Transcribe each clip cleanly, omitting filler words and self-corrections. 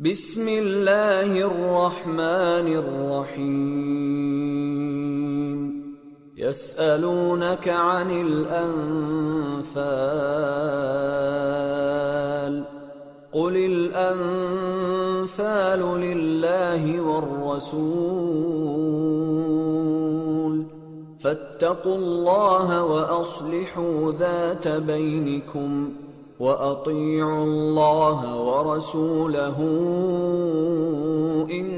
بسم الله الرحمن الرحيم يسألونك عن الأنفال قل الأنفال لله والرسول فاتقوا الله وأصلحوا ذات بينكم وأطيعوا الله ورسوله إن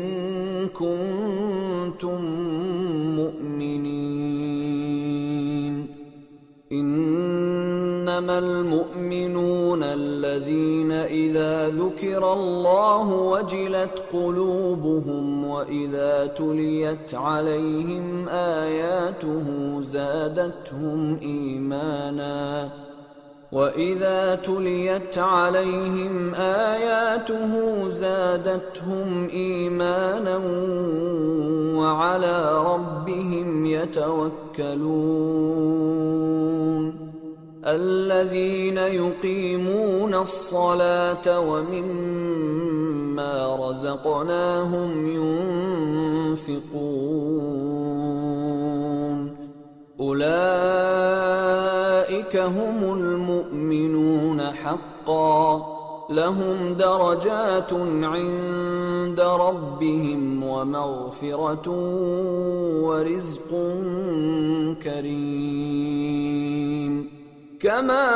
كنتم مؤمنين إنما المؤمنون الذين إذا ذكر الله وجلت قلوبهم وإذا تليت عليهم آياته زادتهم إيمانا وعلى ربهم يتوكلون الذين يقيمون الصلاة ومما رزقناهم ينفقون أولئك هم المؤمنون حقا لهم درجات عند ربهم ومغفرة ورزق كريم كما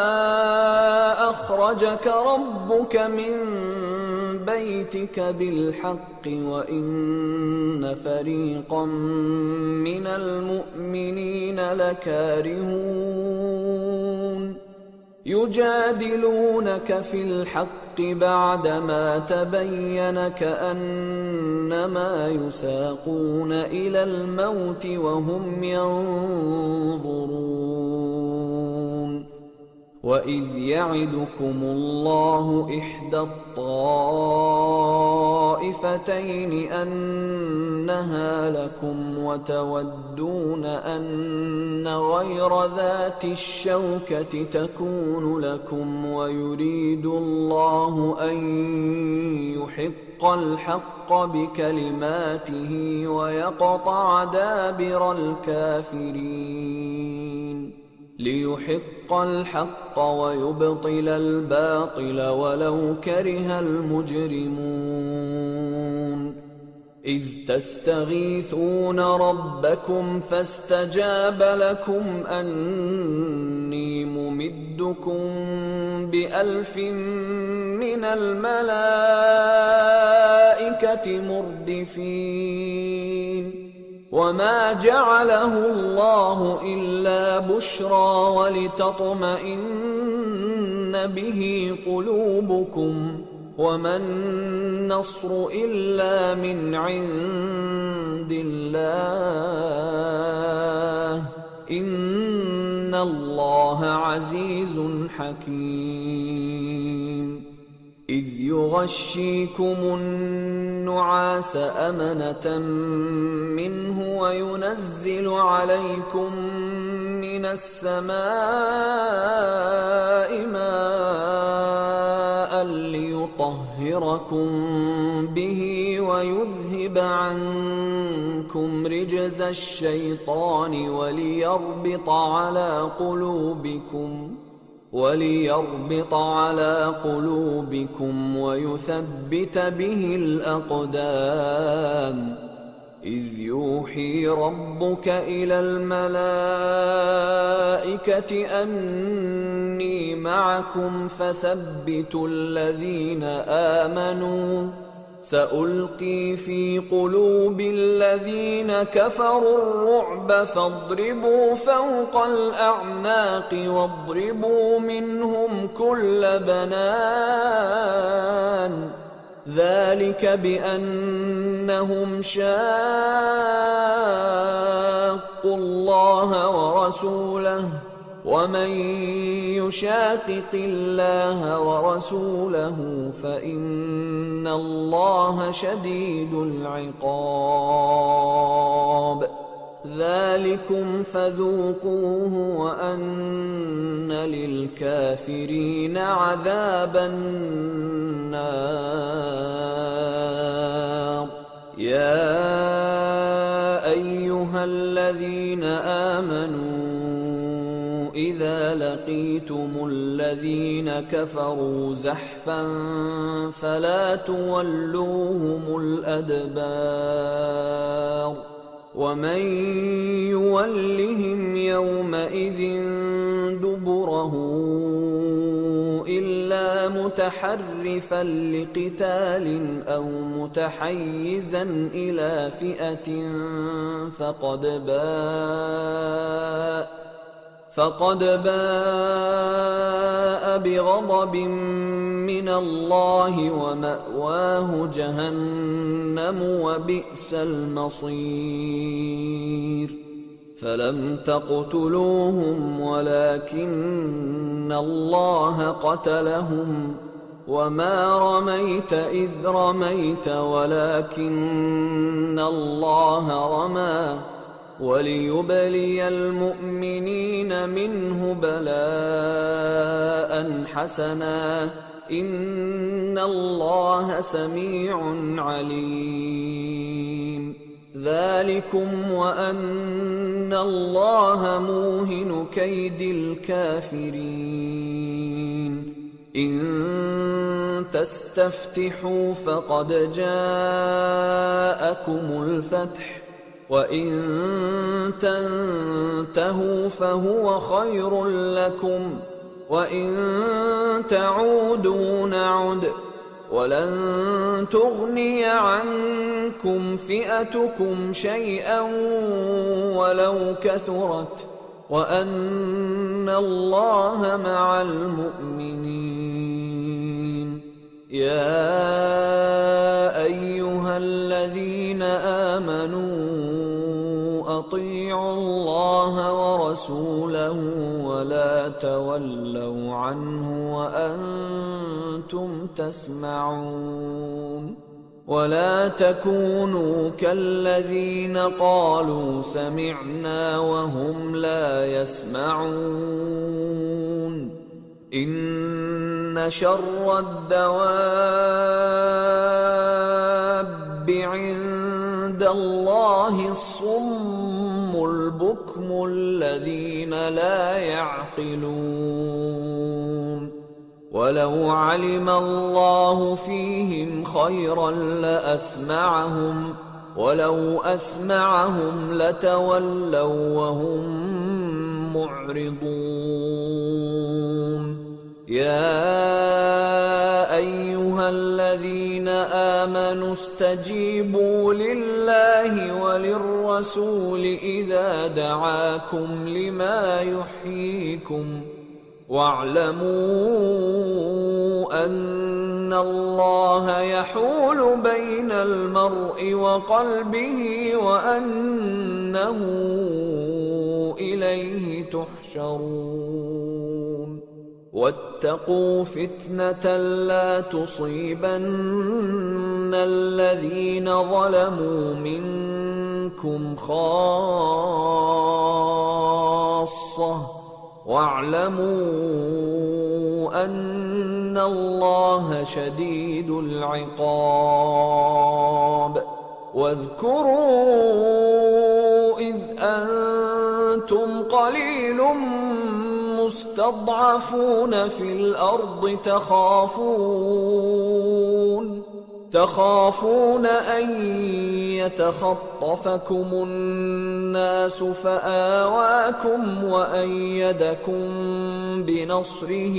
أخرجك ربك من بيتك بالحق وإن فريقا من المؤمنين لكارهون يجادلونك في الحق بعدما تبين كأنما يساقون إلى الموت وهم ينظرون وإذ يعدكم الله إحدى الطائفتين أنها لكم وتودون أن غير ذات الشوكة تكون لكم ويريد الله أن يحق الحق بكلماته ويقطع دابر الكافرين ليحق الحق ويبطل الباطل ولو كره المجرمون إذ تستغيثون ربكم فاستجاب لكم أني ممدكم ب1000 من الملائكة مردفين وما جعله الله إلا بشرى ولتطمئن به قلوبكم وما النصر إلا من عند الله إن الله عزيز حكيم إذ يغشيكم النعاس أمنة منه وينزل عليكم من السماء ماء ليطهركم به ويذهب عنكم رجز الشيطان وليربط على قلوبكم ويثبت به الأقدام إذ يوحي ربك إلى الملائكة أني معكم فثبتوا الذين آمنوا سألقي في قلوب الذين كفروا الرعب فاضربوا فوق الأعناق واضربوا منهم كل بنان ذلك بأنهم شاقوا الله ورسوله ومن يشاقق الله ورسوله فإن الله شديد العقاب ذلكم فذوقوه وأن للكافرين عذاب النار. الذين آمنوا إذا لقيتم الذين كفروا زحفا فلا تولوهم الأدبار ومن يولهم يومئذ دبره إلا متحرفا لقتال أو متحيزا إلى فئة فقد باء بغضب من الله ومأواه جهنم وبئس المصير فلم تقتلوهم ولكن الله قتلهم وما رميت إذ رميت ولكن الله رمى وليبلي المؤمنين منه بلاء حسنا إن الله سميع عليم ذلكم وأن الله موهن كيد الكافرين إن تستفتحوا فقد جاءكم الفتح وإن تنتهوا فهو خير لكم وإن تعودوا نعد ولن تغني عنكم فئتكم شيئا ولو كثرت وأن الله مع المؤمنين يا أيها الذين آمنوا أطيعوا الله ورسوله ولا تولوا عنه وأنتم تسمعون ولا تكونوا كالذين قالوا سمعنا وهم لا يسمعون إن شر الدواب عند الله الصم البكم الذين لا يعقلون ولو علم الله فيهم خيرا لأسمعهم ولو أسمعهم لتولوا وهم معرضون يا أيها الذين آمنوا استجيبوا لله وللرسول إذا دعاكم لما يحييكم واعلموا أن الله يحول بين المرء وقلبه وأنه إليه تحشرون واتقوا فتنة لا تصيبن الذين ظلموا منكم خاصة واعلموا أن الله شديد العقاب واذكروا إذ أنتم قليل مستضعفون في الأرض تخافون أن يتخطفكم الناس فآواكم وأيدكم بنصره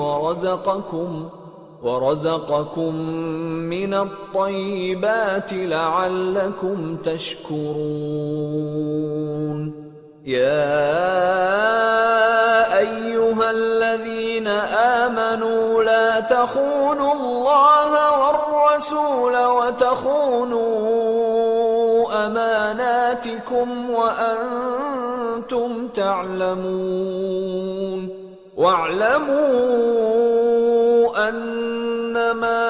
ورزقكم من الطيبات لعلكم تشكرون يا أيها الذين آمنوا لا تخونوا الله والرسول وتخونوا أماناتكم وأنتم تعلمون واعلموا أنما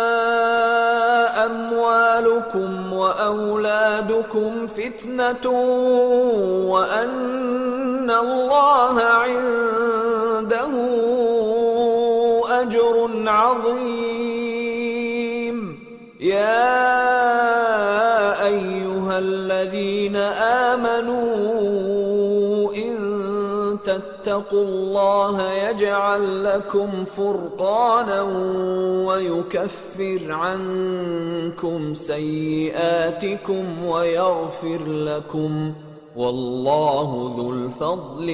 أموالكم وأولادكم فتنة وأن الله عنده أجر عظيم يا أيها الذين آمنوا تتقوا الله يجعل لكم فرقانا ويكفر عنكم سيئاتكم ويغفر لكم، والله ذو الفضل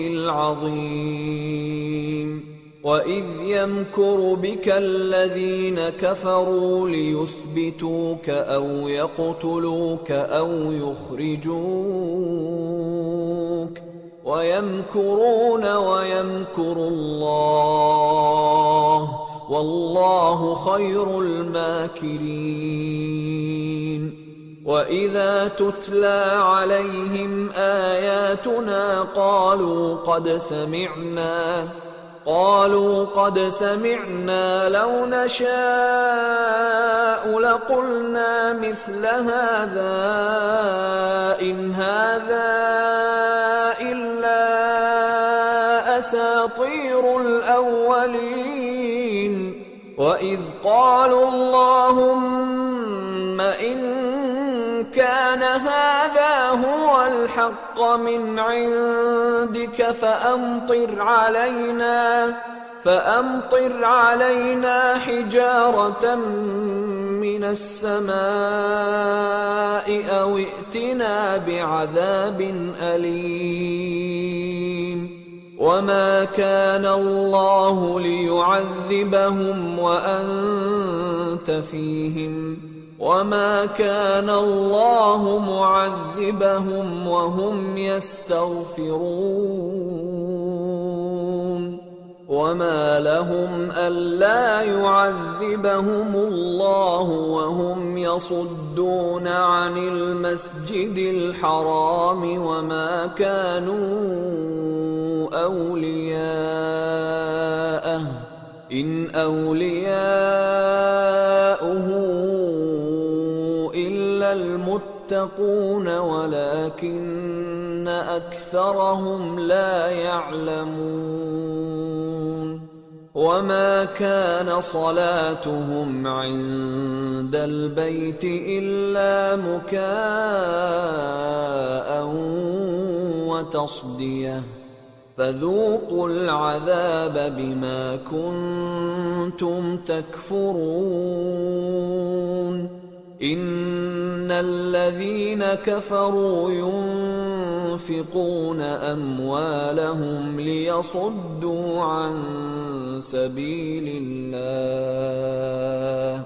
العظيم. وإذ يمكر بك الذين كفروا ليثبتوك أو يقتلوك أو يخرجوك ويمكرون ويمكر الله والله خير الماكرين. وإذا تتلى عليهم آياتنا قالوا قد سمعنا لو نشاء لقلنا مثل هذا إن هذا إلا أساطير الأولين. وإذ قالوا اللهم إن كان هذا هو الحق من عندك فأمطر علينا حجارة من السماء أو ائتنا بعذاب أليم. وما كان الله ليعذبهم وأنت فيهم وما كان الله معذبهم وهم يستغفرون. وما لهم ألا يعذبهم الله وهم يصدون عن المسجد الحرام وما كانوا أولياءه إن أولياؤه إلا المتقون ولكن أكثرهم لا يعلمون. وما كان صلاتهم عند البيت إلا مكاء وتصدية فذوقوا العذاب بما كنتم تكفرون. إن الذين كفروا ينفقون أموالهم ليصدوا عن سبيل الله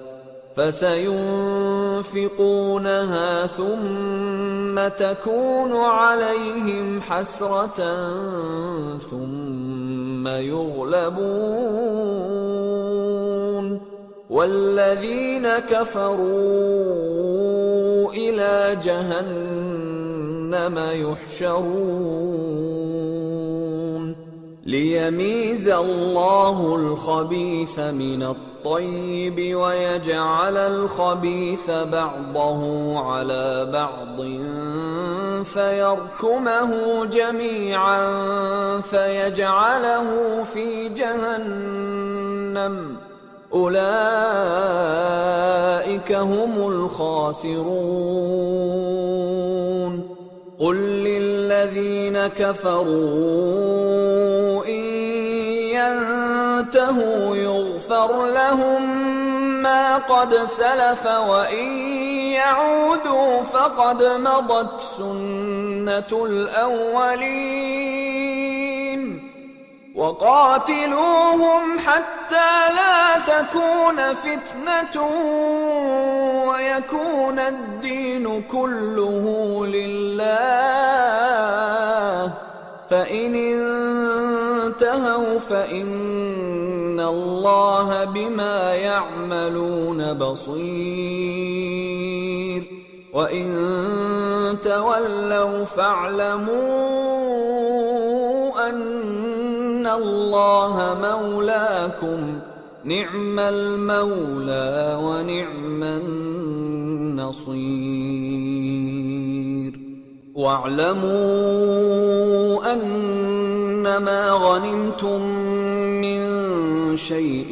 فسينفقونها ثم تكون عليهم حسرة ثم يغلبون والذين كفروا إلى جهنم يحشرون ليميز الله الخبيث من الطيب ويجعل الخبيث بعضه على بعض فيركمه جميعا فيجعله في جهنم أولئك هم الخاسرون. قل للذين كفروا إن ينتهوا يغفر لهم ما قد سلف وإن يعودوا فقد مضت سنة الأولين. وقاتلوهم حتى لا تكون فتنة ويكون الدين كله لله فإن انتهوا فإن الله بما يعملون بصير وإن تولوا فاعلموا أن الله مولاكم نعم المولى ونعم النصير. واعلموا أنما غنمتم من شيء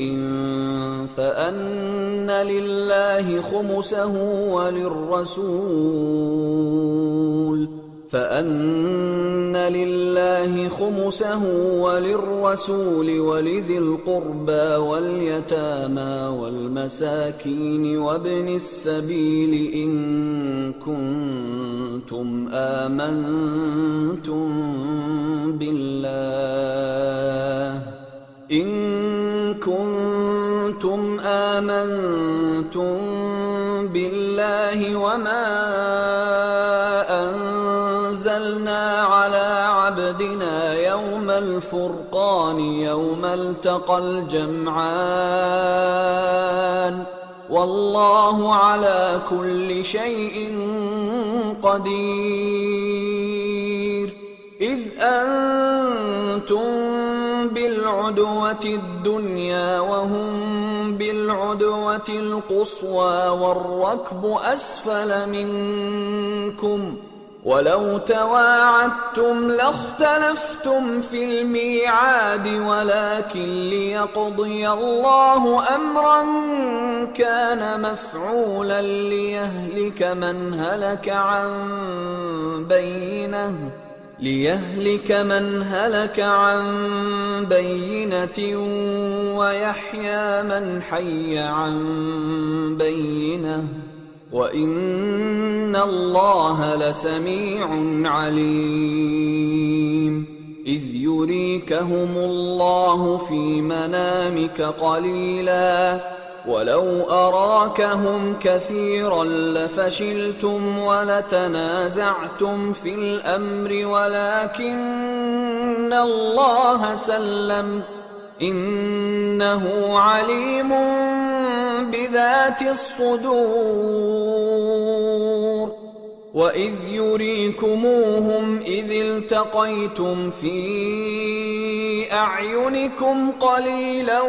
فأن لله خمسه وللرسول فأن لله خمسه وللرسول ولذي القربى واليتامى والمساكين وابن السبيل إن كنتم آمنتم بالله وما أنزلنا على عبدنا يوم الفرقان يوم التقى الجمعان والله على كل شيء قدير. إذ أنتم بالعدوة الدنيا وهم بالعدوة القصوى والركب أسفل منكم ولو تواعدتم لاختلفتم في الميعاد ولكن ليقضي الله أمرا كان مفعولا ليهلك من هلك عن بينة ويحيى من حي عن بينة وإن الله لسميع عليم. إذ يريكهم الله في منامك قليلا ولو أراكهم كثيرا لفشلتم ولتنازعتم في الأمر ولكن الله سلم إنه عليم بذات الصدور. وإذ يريكموهم إذ التقيتم في أعينكم قليلا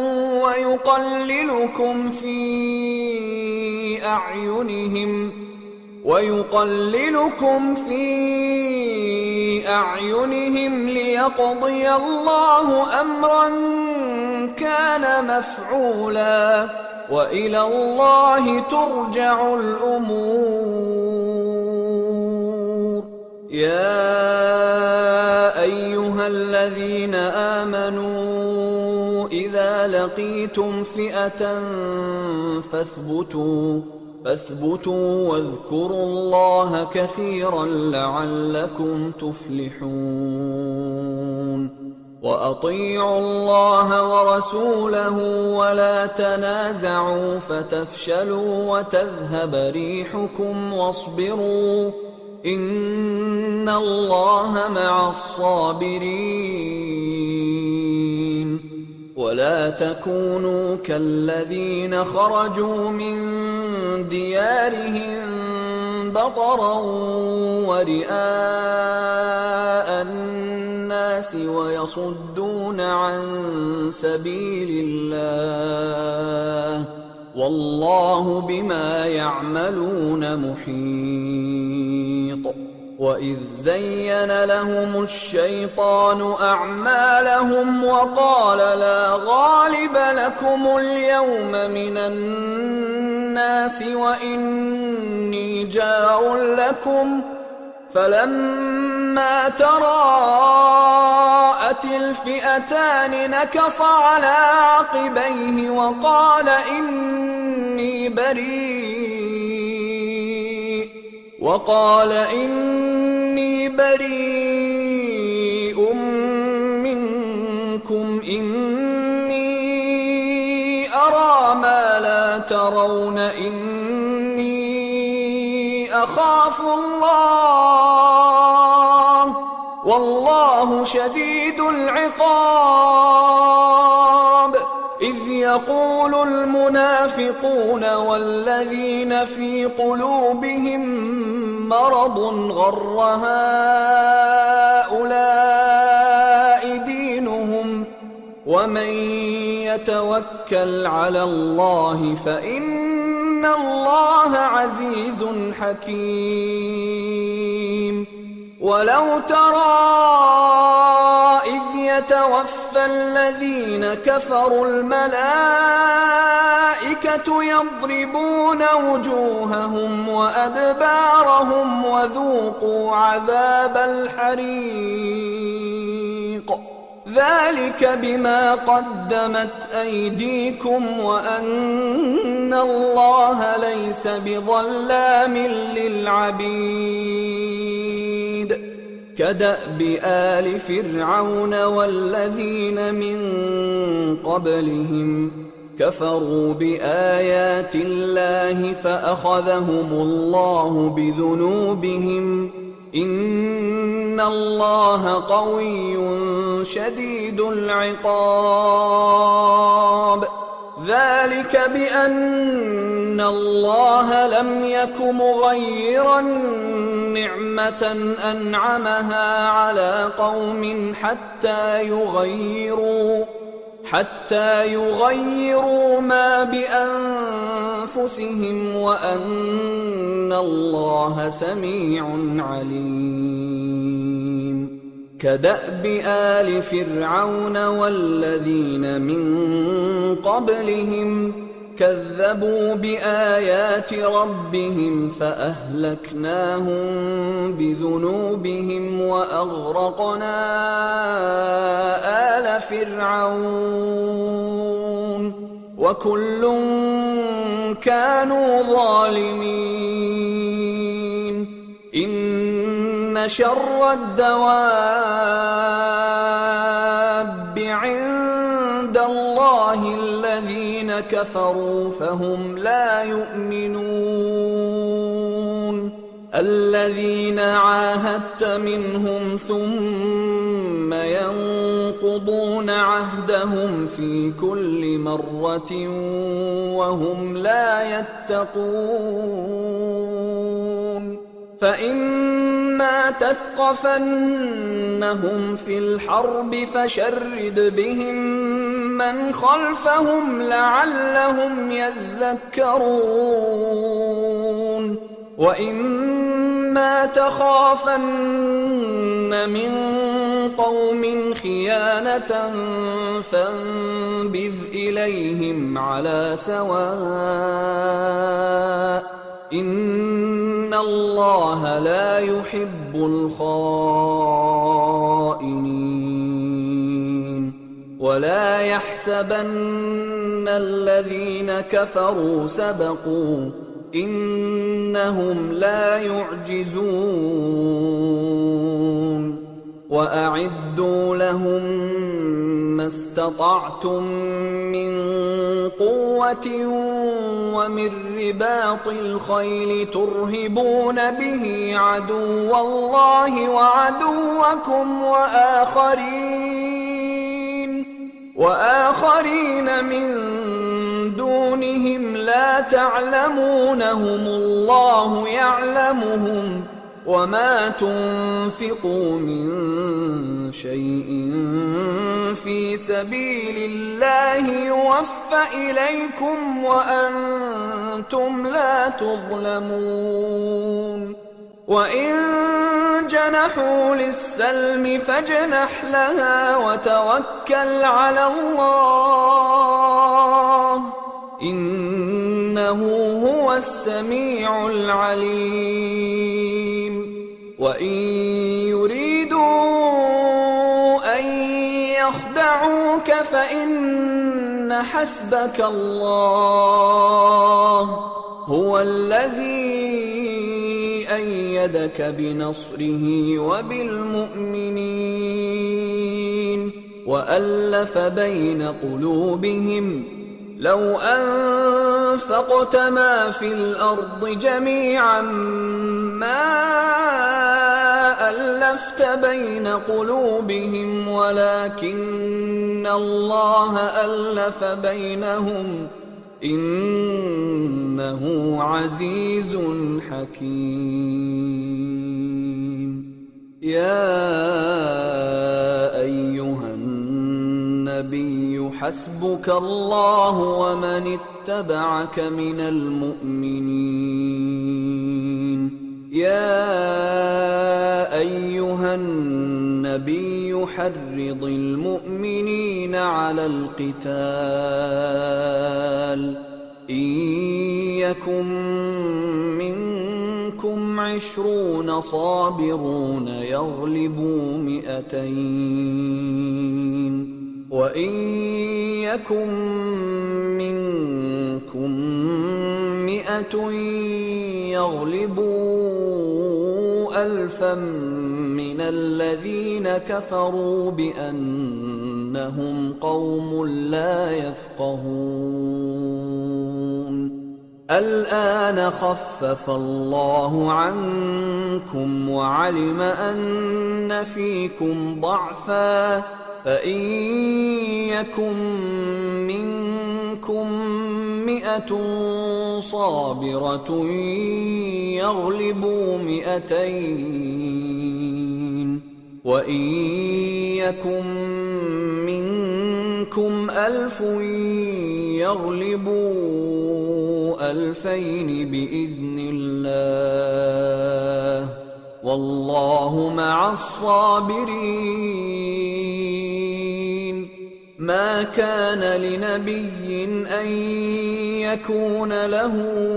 ويقللكم في أعينهم ليقضي الله أمرا كان مفعولا وإلى الله ترجع الأمور. يا أيها الذين آمنوا إذا لقيتم فئة فاثبتوا واذكروا الله كثيرا لعلكم تفلحون. وأطيعوا الله ورسوله ولا تنازعوا فتفشلوا وتذهب ريحكم واصبروا إن الله مع الصابرين. ولا تكونوا كالذين خرجوا من ديارهم بطرا ورئاء الناس ويصدون عن سبيل الله والله بما يعملون محيط. وإذ زين لهم الشيطان أعمالهم وقال لا غالب لكم اليوم من الناس وإني جار لكم فلما تراءت الفئتان نكص على عقبيه وقال إني بريء منكم إني أرى ما لا ترون إني أخاف الله والله شديد العقاب. إذ يقول المنافقون والذين في قلوبهم مرض غر هؤلاء دينهم ومن يتوكل على الله فإن الله عزيز حكيم. ولو ترى إذ يتوفى الذين كفروا الملائكة يضربون وجوههم وأدبارهم وذوقوا عذاب الحريق ذلك بما قدمت أيديكم وأن الله ليس بظلام للعبيد كدأب آل فرعون والذين من قبلهم كفروا بآيات الله فأخذهم الله بذنوبهم إن الله قوي شديد العقاب ذلك بأن الله لم يك مغيرا نعمة أنعمها على قوم حتى يغيروا ما بأنفسهم وأن الله سميع عليم كدأب آل فرعون والذين من قبلهم كذبوا بآيات ربهم فأهلكناهم بذنوبهم وأغرقنا آل فرعون وكل كانوا ظالمين إن شر الدواب عند الله الذين كفروا فهم لا يؤمنون الذين عاهدت منهم ثم ينقضون عهدهم في كل مرة وهم لا يتقون فإما تثقفنهم في الحرب فشرد بهم من خلفهم لعلهم يذكرون وإما تخافن من قوم خيانة فانبذ إليهم على سواء إن الله لا يحب الخائنين ولا يحسبن الذين كفروا سبقوا إنهم لا يعجزون وأعدوا لهم ما استطعتم من قوة ومن رباط الخيل ترهبون به عدو الله وعدوكم وآخرين من دونهم لا تعلمونهم الله يعلمهم وما تنفقوا من شيء في سبيل الله يوفى إليكم وأنتم لا تظلمون وإن جنحوا للسلم فاجنح لها وتوكل على الله إنه هو السميع العليم وإن يريدوا أن يخدعوك فإن حسبك الله هو الذي أيدك بنصره وبالمؤمنين وألف بين قلوبهم لو أنفقت ما في الأرض جميعا ما ألفت بين قلوبهم ولكن الله ألف بينهم إنه عزيز حكيم يا أيها النبي حسبك الله ومن اتبعك من المؤمنين يا أيها النبي يحرض المؤمنين على القتال إن يكن منكم 20 صابرون يغلبوا 200 وإن يكن منكم 100 يغلبوا 1000 من الذين كفروا بأنهم قوم لا يفقهون الآن خفف الله عنكم وعلم أن فيكم ضعفا فإن يكن منكم 100 صابرة يغلبوا 200 وإن يكن منكم 1000 يغلبوا 2000 بإذن الله والله مع الصابرين ما كان لنبي أن يكون له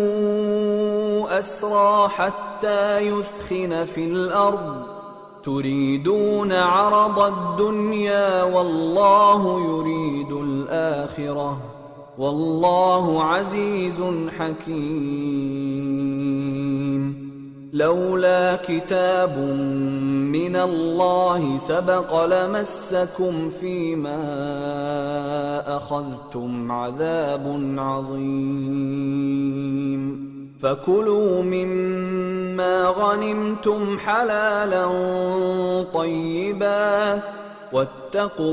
أسرى حتى يثخن في الأرض تريدون عرض الدنيا والله يريد الآخرة والله عزيز حكيم لولا كتاب من الله سبق لمسكم فيما أخذتم عذاب عظيم فكلوا مما غنمتم حلالا طيبا واتقوا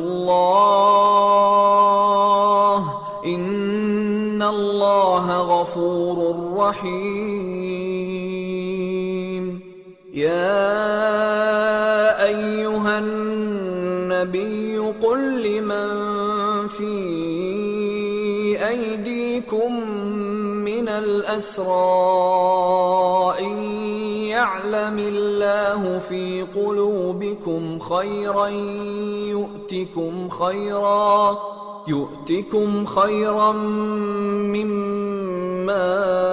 الله إن الله غفور رحيم يا أيها النبي قل لمن في أيديكم من الأسرى إن يعلم الله في قلوبكم خيرا يؤتكم خيرا مما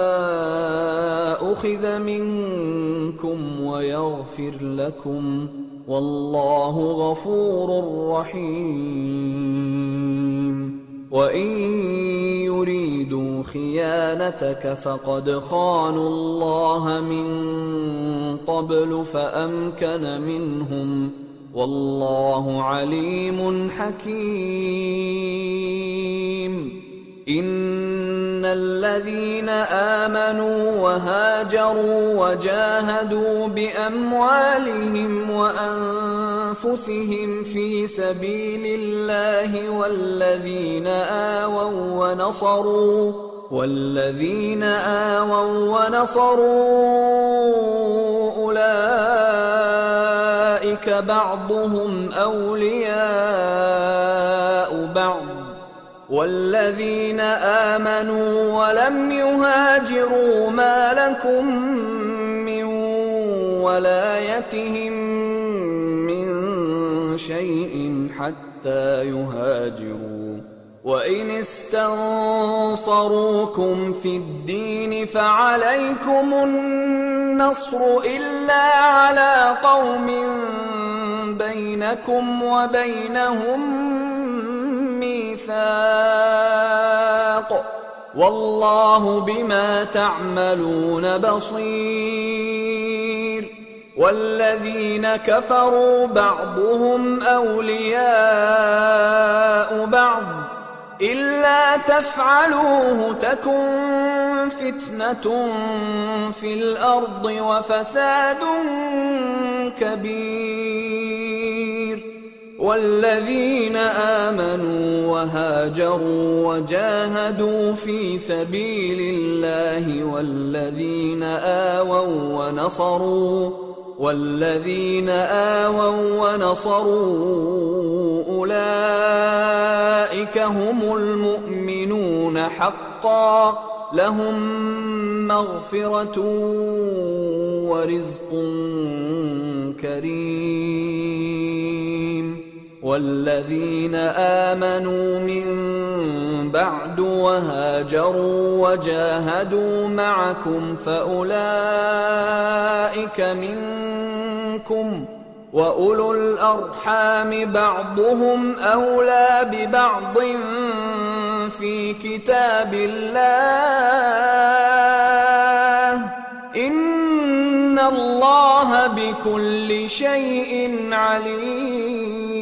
أخذ منكم ويغفر لكم والله غفور رحيم وإن يريدوا خيانتك فقد خانوا الله من قبل فأمكن منهم والله عليم حكيم إن الذين آمنوا وهاجروا وجاهدوا بأموالهم وأنفسهم في سبيل الله والذين آووا ونصروا أولئك بعضهم أولياء بعض والذين آمنوا ولم يهاجروا ما لكم من ولايتهم من شيء حتى يهاجروا وإن استنصروكم في الدين فعليكم النصر إلا على قوم بينكم وبينهم ميثاق والله بما تعملون بصير والذين كفروا بعضهم أولياء بعض إلا تفعلوه تكن فتنة في الأرض وفساد كبير والذين آمنوا وهاجروا وجاهدوا في سبيل الله والذين آووا ونصروا أولئك هم المؤمنون حقا لهم مغفرة ورزق كريم والذين آمنوا من بعد وهاجروا وجاهدوا معكم فأولئك منكم، وأولو الأرحام بعضهم أولى ببعض في كتاب الله، إن الله بكل شيء عليم.